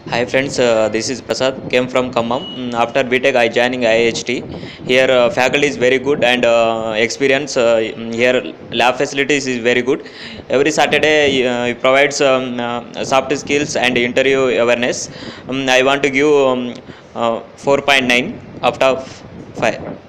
Hi friends, this is Prasad. Came from Khammam. After BTech, I joining IHT. Here, faculty is very good and experience. Here, lab facilities is very good. Every Saturday, it provides soft skills and interview awareness. I want to give 4.9 out of 5.